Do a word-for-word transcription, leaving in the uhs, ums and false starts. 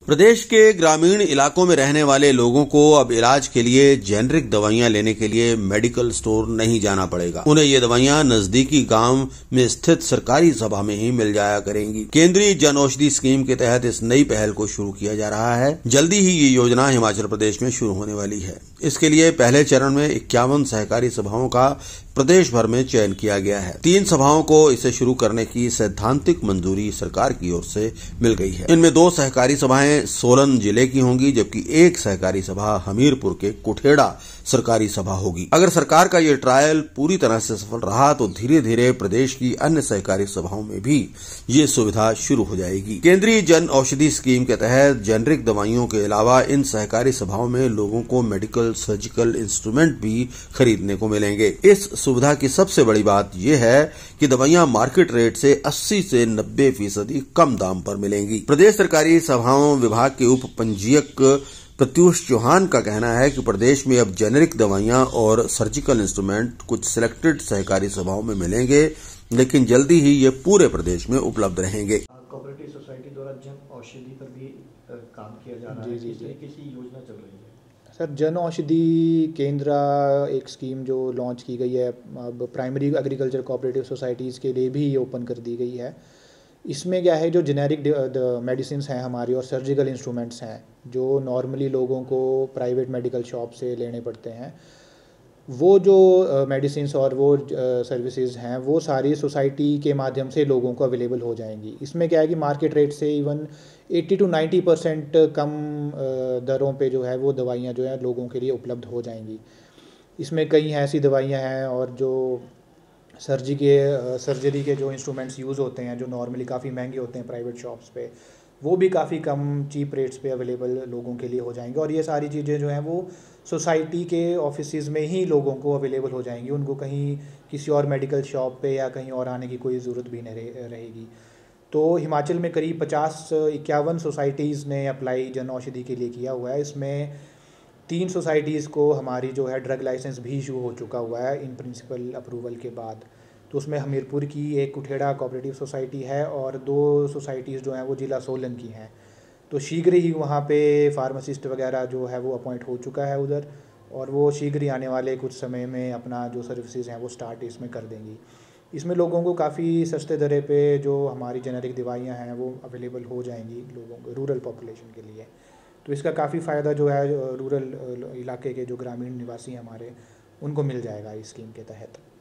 प्रदेश के ग्रामीण इलाकों में रहने वाले लोगों को अब इलाज के लिए जेनरिक दवाइयां लेने के लिए मेडिकल स्टोर नहीं जाना पड़ेगा। उन्हें ये दवाइयां नजदीकी गांव में स्थित सरकारी सभा में ही मिल जाया करेंगी। केंद्रीय जन औषधि स्कीम के तहत इस नई पहल को शुरू किया जा रहा है। जल्दी ही ये योजना हिमाचल प्रदेश में शुरू होने वाली है। इसके लिए पहले चरण में इक्यावन सहकारी सभाओं का प्रदेश भर में चयन किया गया है। तीन सभाओं को इसे शुरू करने की सैद्धांतिक मंजूरी सरकार की ओर से मिल गई है। इनमें दो सहकारी सभाएं सोलन जिले की होंगी, जबकि एक सहकारी सभा हमीरपुर के कुठेड़ा सरकारी सभा होगी। अगर सरकार का ये ट्रायल पूरी तरह से सफल रहा तो धीरे धीरे प्रदेश की अन्य सहकारी सभाओं में भी ये सुविधा शुरू हो जाएगी। केंद्रीय जन औषधि स्कीम के तहत जेनरिक दवाइयों के अलावा इन सहकारी सभाओं में लोगों को मेडिकल सर्जिकल इंस्ट्रूमेंट भी खरीदने को मिलेंगे। इस सुविधा की सबसे बड़ी बात यह है कि दवाइयां मार्केट रेट से अस्सी से नब्बे फीसदी कम दाम पर मिलेंगी। प्रदेश सरकारी सभाओं विभाग के उप पंजीयक प्रत्युष चौहान का कहना है कि प्रदेश में अब जेनेरिक दवाइयां और सर्जिकल इंस्ट्रूमेंट कुछ सिलेक्टेड सहकारी सभाओं में मिलेंगे, लेकिन जल्दी ही ये पूरे प्रदेश में उपलब्ध रहेंगे। कोऑपरेटिव सोसाइटी द्वारा जन औषधि पर भी काम किया जा रहा है। इस तरीके की योजना चल रही है सर। जन औषधि केंद्र एक स्कीम जो लॉन्च की गई है, अब प्राइमरी एग्रीकल्चर कोऑपरेटिव सोसाइटीज़ के लिए भी ये ओपन कर दी गई है। इसमें क्या है, जो जेनेरिक मेडिसिन हैं हमारी और सर्जिकल इंस्ट्रूमेंट्स हैं जो नॉर्मली लोगों को प्राइवेट मेडिकल शॉप से लेने पड़ते हैं, वो जो मेडिसिन और वो सर्विसेज हैं वो सारी सोसाइटी के माध्यम से लोगों को अवेलेबल हो जाएंगी। इसमें क्या है कि मार्केट रेट से इवन अस्सी टू नब्बे परसेंट कम दरों पे जो है वो दवाइयाँ जो है लोगों के लिए उपलब्ध हो जाएंगी। इसमें कई ऐसी दवाइयाँ हैं और जो सर्जी के सर्जरी के जो इंस्ट्रूमेंट्स यूज़ होते हैं जो नॉर्मली काफ़ी महंगे होते हैं प्राइवेट शॉप्स पे, वो भी काफ़ी कम चीप रेट्स पे अवेलेबल लोगों के लिए हो जाएंगे। और ये सारी चीज़ें जो हैं वो सोसाइटी के ऑफिसेज़ में ही लोगों को अवेलेबल हो जाएंगी। उनको कहीं किसी और मेडिकल शॉप पे या कहीं और आने की कोई ज़रूरत भी नहीं रहेगी। तो हिमाचल में करीब पचास इक्यावन सोसाइटीज़ ने अप्लाई जन औषधि के लिए किया हुआ है। इसमें तीन सोसाइटीज़ को हमारी जो है ड्रग लाइसेंस भी इशू हो चुका हुआ है इन प्रिंसिपल अप्रूवल के बाद। तो उसमें हमीरपुर की एक कुठेड़ा कोऑपरेटिव सोसाइटी है और दो सोसाइटीज़ जो हैं वो जिला सोलन की हैं। तो शीघ्र ही वहाँ पे फार्मासिस्ट वगैरह जो है वो अपॉइंट हो चुका है उधर, और वो शीघ्र ही आने वाले कुछ समय में अपना जो सर्विसेज हैं वो स्टार्ट इसमें कर देंगी। इसमें लोगों को काफ़ी सस्ते दरे पे जो हमारी जेनेरिक दवाइयाँ हैं वो अवेलेबल हो जाएंगी लोगों को, रूरल पॉपुलेशन के लिए। तो इसका काफ़ी फ़ायदा जो है रूरल इलाके के जो ग्रामीण निवासी हमारे उनको मिल जाएगा इस स्कीम के तहत।